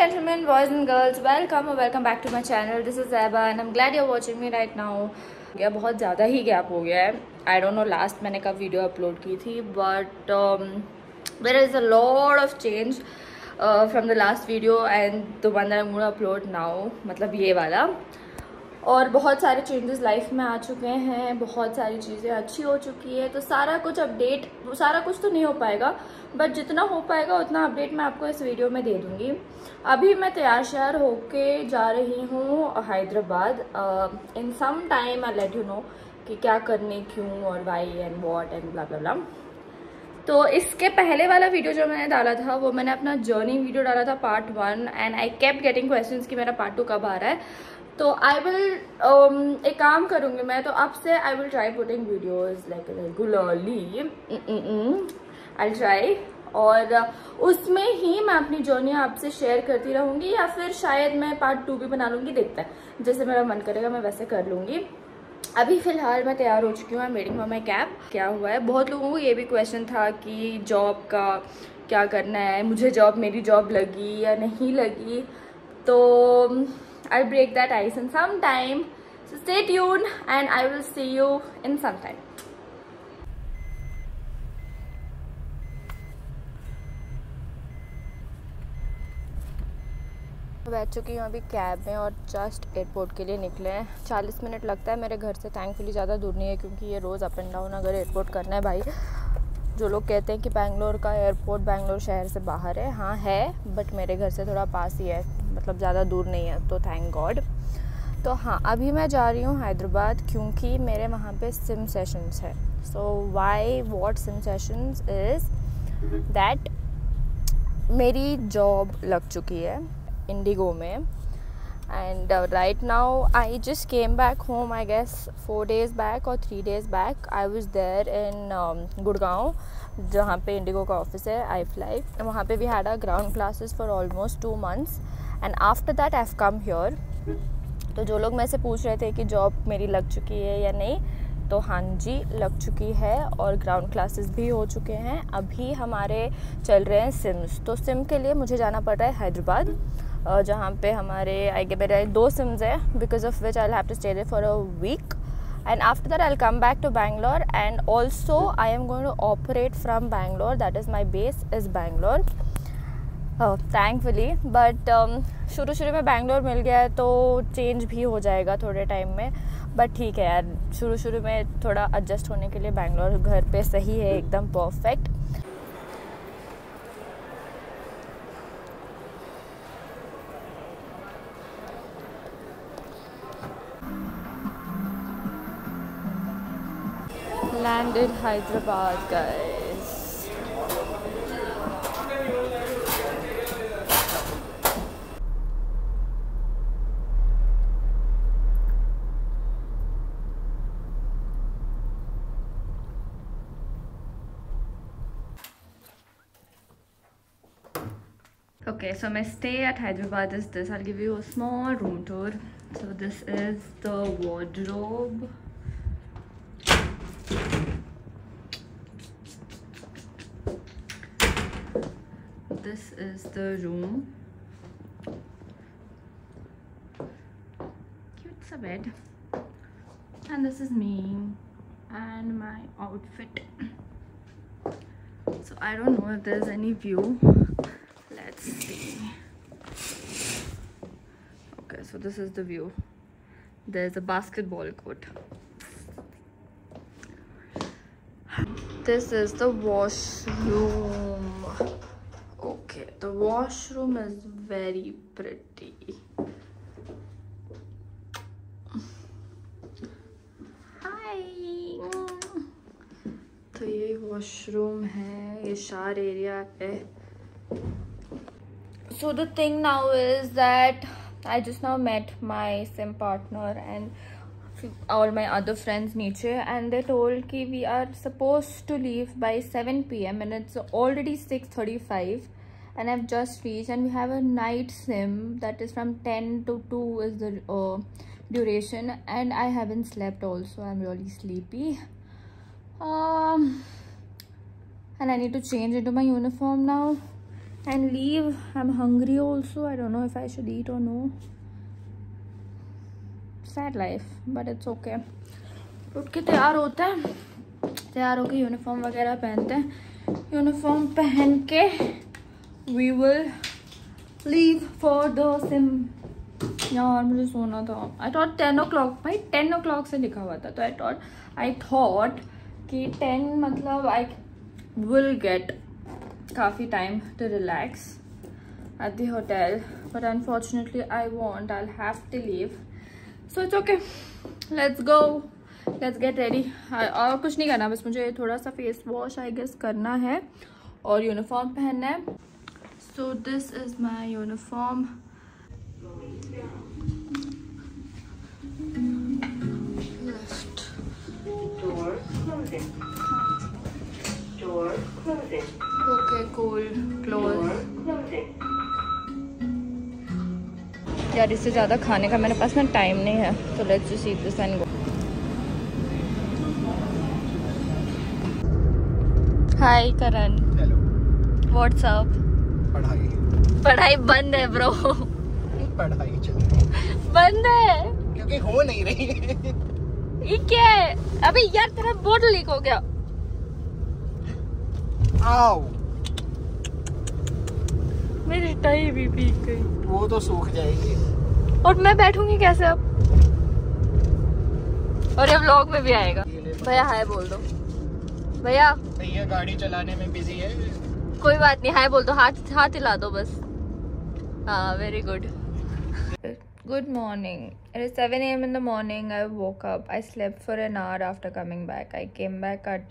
gentlemen, boys and girls, welcome or welcome back to my channel. This is Zaiba and I'm glad you're watching me right now. या बहुत ज़्यादा ही gap हो गया है. I don't know last मैंने कब video upload की थी, but there is a lot of change from the last video and the one that I'm going to upload now, मतलब ये वाला. और बहुत सारे चेंजेस लाइफ में आ चुके हैं, बहुत सारी चीज़ें अच्छी हो चुकी है, तो सारा कुछ अपडेट, सारा कुछ तो नहीं हो पाएगा बट जितना हो पाएगा उतना अपडेट मैं आपको इस वीडियो में दे दूँगी. अभी मैं तैयार श्यार होके जा रही हूँ Hyderabad. In some time I let you know कि क्या करने, क्यों और why and what and blah blah blah. तो इसके पहले वाला वीडियो जो मैंने डाला था वो मैंने अपना जर्नी वीडियो डाला था part 1 and I kept getting questions कि मेरा पार्ट 2 कब आ रहा है. तो आई विल एक काम करूँगी मैं, तो अब से I will try putting videos like regularly. I try और उसमें ही मैं अपनी जर्नी आपसे शेयर करती रहूँगी, या फिर शायद मैं पार्ट 2 भी बना लूँगी, देखते हैं जैसे मेरा मन करेगा मैं वैसे कर लूँगी. अभी फ़िलहाल मैं तैयार हो चुकी हूँ. I am waiting for my cab. क्या हुआ है, बहुत लोगों को ये भी क्वेश्चन था कि जॉब का क्या करना है, मुझे मेरी जॉब लगी या नहीं लगी. तो I'll break that ice in some time. So stay tuned and I will see you in some time. बैठ चुकी हूँ अभी कैब में और जस्ट एयरपोर्ट के लिए निकले हैं. 40 मिनट लगता है मेरे घर से. थैंकफुली ज़्यादा दूर नहीं है क्योंकि ये रोज़ अप एंड डाउन अगर एयरपोर्ट करना है भाई. जो लोग कहते हैं कि बैंगलोर का एयरपोर्ट बैंगलोर शहर से बाहर है, हाँ है, बट मेरे घर से थोड़ा पास ही है, मतलब ज़्यादा दूर नहीं है, तो थैंक गॉड. तो हाँ, अभी मैं जा रही हूँ हैदराबाद क्योंकि मेरे वहाँ पे सिम सेशंस है. So why what sim sessions is that मेरी जॉब लग चुकी है इंडिगो में. And right now I just came back home, I guess 4 days back or 3 days back. I was there in Gurgaon, जहाँ पे Indigo का office है, आई fly. वहाँ पे we had our ground classes for almost 2 months and after that I've come here. तो जो लोग मेरे से पूछ रहे थे कि जॉब मेरी लग चुकी है या नहीं, तो हाँ जी लग चुकी है और ग्राउंड क्लासेस भी हो चुके हैं. अभी हमारे चल रहे हैं सिम्स. तो सिम के लिए मुझे जाना पड़ रहा है हैदराबाद, जहाँ पे मेरे 2 सिम्स है, because of which I have to stay there for a week and after that I will come back to Bangalore and also I am going to operate from Bangalore. That is my base is Bangalore thankfully. But शुरू में बैंगलोर मिल गया है तो change भी हो जाएगा थोड़े time में. बट ठीक है यार, शुरू में थोड़ा एडजस्ट होने के लिए बैंगलोर घर पे सही है, एकदम perfect. Landed Hyderabad, guys. Okay, so my stay at Hyderabad is this. I'll give you a small room tour. So this is the wardrobe. This is the room. Cute sa bed. And this is me and my outfit. So I don't know if there's any view. Let's see. Okay, so this is the view. There's a basketball court. This is the washroom. Okay, the washroom is very pretty. Hi. तो ये washroom है, ये shower area है. So the thing now is that I just now met my sim partner and all my other friends नीचे, and they told कि we are supposed to leave by 7 PM and it's already 6:35 and I've just reached, and we have a night sim that is from 10 to 2 is the duration, and I haven't slept also. I'm really sleepy. And I need to change into my uniform now. and leave. I'm hungry also. I don't know if I should eat or no. Sad life, but it's okay. उठ के तैयार होते हैं, तैयार होके uniform वगैरह पहनते हैं. यूनिफॉर्म पहन के we will leave for the sim. यार मुझे सोना था. I thought 10 o'clock. भाई 10 o'clock से लिखा हुआ था, तो I thought कि 10 मतलब I will get काफ़ी time to relax at the hotel, but unfortunately I'll have to leave. So it's okay. Let's go. Let's get ready. और कुछ नहीं करना, बस मुझे थोड़ा सा फेस वॉश आई गेस करना है और यूनिफॉर्म पहनना है. So this is my uniform. Left. Door closing. Door closing. Okay, cool. Close. Door closing. यार इससे ज़्यादा खाने का मेरे पास ना टाइम नहीं है, तो let's just eat this and go. Hi Karan. Hello. What's up? पढ़ाई बंद है ब्रो. पढ़ाई चल रही है. बंद है क्योंकि हो नहीं रही. ये क्या है? अबे यार तेरा बोर्ड लीक हो गया. आओ. मेरी टाई भी भीग गई. वो तो सूख जाएगी. और मैं बैठूंगी कैसे अब? और ये व्लॉग में भी आएगा. भैया हाय बोल दो. भैया गाड़ी चलाने में बिजी है. कोई बात नहीं, हाय बोल दो. हाथ हिला दो बस. हाँ, very good. Good morning. It is 7 a.m. in the morning. I woke up. I slept for an hour after coming back. I came back at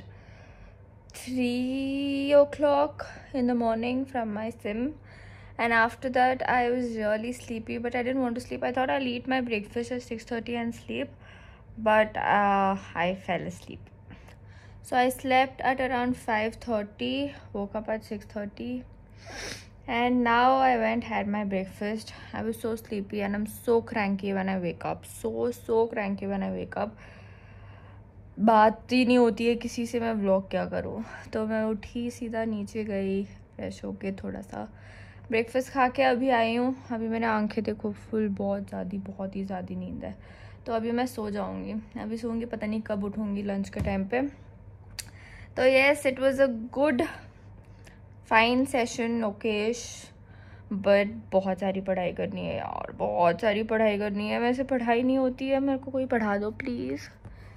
3 o'clock in the morning from my sim. And after that, I was really sleepy, but I didn't want to sleep. I thought I'll eat my breakfast at 6:30 and sleep, but I fell asleep. So I slept at around 5:30, woke up at 6:30. And now I went had my breakfast. I was so sleepy and I'm so cranky when I wake up. So cranky when I wake up. बात ही नहीं होती है किसी से, मैं vlog क्या करूँ. तो मैं उठी, सीधा नीचे गई, फ्रेश होके थोड़ा सा ब्रेकफास्ट खा के अभी आई हूँ. अभी मैंने आंखें देखो फुल, बहुत ही ज़्यादा नींद है. तो अभी मैं सो जाऊँगी. अभी सोऊंगी, पता नहीं कब उठूँगी लंच के टाइम पे. तो yes, it was a good fine session, ओकेश, बट बहुत सारी पढ़ाई करनी है यार, बहुत सारी पढ़ाई करनी है. वैसे पढ़ाई नहीं होती है, मेरे को कोई पढ़ा दो प्लीज़.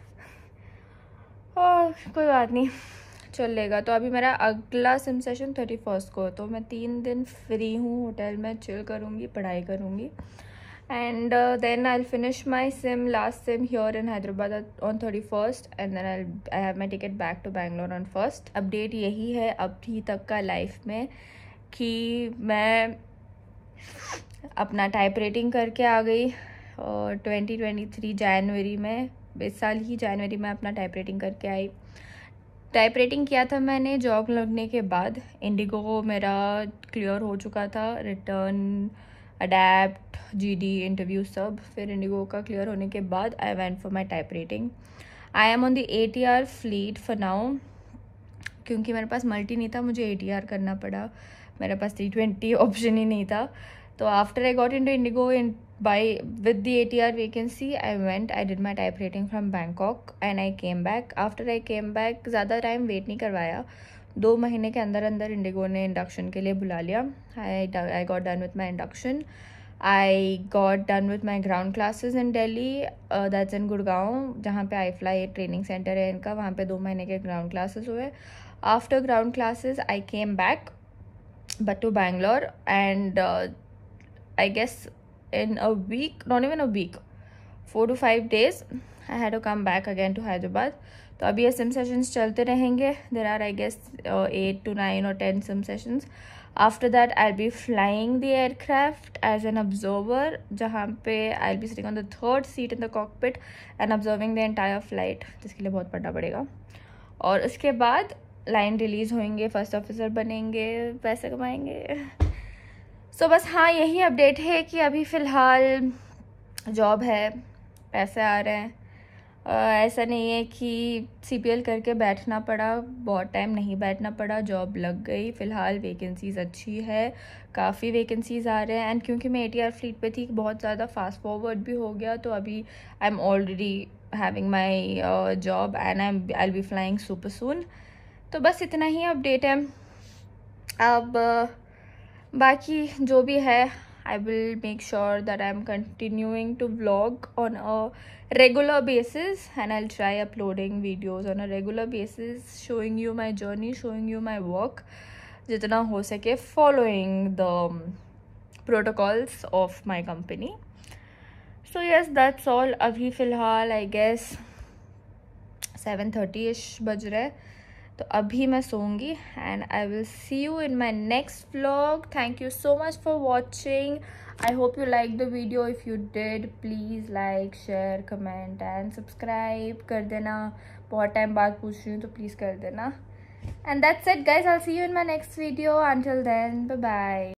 और कोई बात नहीं, चलेगा. तो अभी मेरा अगला सिम सेशन 31 को, तो मैं 3 दिन फ्री हूँ होटल में, चिल करूँगी, पढ़ाई करूँगी. And then I'll finish my last sim here in Hyderabad on 31st, and then I have my ticket back to Bangalore on 1st. Update यही है अभी तक का लाइफ में कि मैं अपना टाइप रेटिंग करके आ गई. और 2023 जनवरी में, इस साल ही जनवरी में अपना टाइप रेटिंग करके आई. टाइप रेटिंग किया था मैंने जॉब लगने के बाद. इंडिगो मेरा क्लियर हो चुका था, रिटर्न, अडेप्ट, जीडी, इंटरव्यू सब. फिर इंडिगो का क्लियर होने के बाद I went for my type rating. I am on the ATR fleet for now, क्योंकि मेरे पास मल्टी नहीं था, मुझे ATR करना पड़ा. मेरे पास 320 ऑप्शन ही नहीं था. तो after I got into IndiGo with the ATR vacancy, I did my type rating from Bangkok and I came back. After I came back, ज़्यादा टाइम वेट नहीं करवाया. 2 महीने के अंदर इंडिगो ने इंडक्शन के लिए बुला लिया. I got done with my induction. I got done with my ground classes in Delhi. That's in Gurgaon, जहाँ पे iFly ट्रेनिंग सेंटर है इनका. वहाँ पे 2 महीने के ग्राउंड क्लासेस हुए. After ground classes, I came back, but to Bangalore, and I guess in a week, not even a week, 4 to 5 days, I had to come back again to Hyderabad. तो अभी ये SIM sessions चलते रहेंगे. There are I guess 8 to 9 or 10 sim sessions. After that I'll be flying the aircraft as an observer, जहाँ पे I'll be sitting on the 3rd seat in the cockpit and observing the entire flight, जिसके लिए बहुत पढ़ना पड़ेगा. और उसके बाद लाइन रिलीज़ होंगे, फर्स्ट ऑफिसर बनेंगे, पैसे कमाएंगे. सो बस हाँ, यही अपडेट है कि अभी फ़िलहाल जॉब है, पैसे आ रहे हैं, ऐसा नहीं है कि CPL करके बैठना पड़ा, बहुत टाइम नहीं बैठना पड़ा, जॉब लग गई। फ़िलहाल वैकेंसीज़ अच्छी है, काफ़ी वैकेंसीज़ आ रहे हैं। एंड क्योंकि मैं ATR फ्लीट पे थी, बहुत ज़्यादा फास्ट फॉरवर्ड भी हो गया, तो अभी I am already having my job and I will be flying super soon. तो बस इतना ही अपडेट है। अब बाकी जो भी है, I will make sure that I'm continuing to vlog on a regular basis, and I'll try uploading videos on a regular basis, showing you my journey, showing you my work, jitna ho sake, following the protocols of my company. So yes, that's all. Abhi filhal I guess 7:30ish बज रहा है, तो अभी मैं सोऊंगी and I will see you in my next vlog. Thank you so much for watching. I hope you like the video. If you did, please like, share, comment and subscribe कर देना। बहुत टाइम बाद पूछ रही हूँ तो please कर देना। And that's it guys, I will see you in my next video. Until then, bye bye.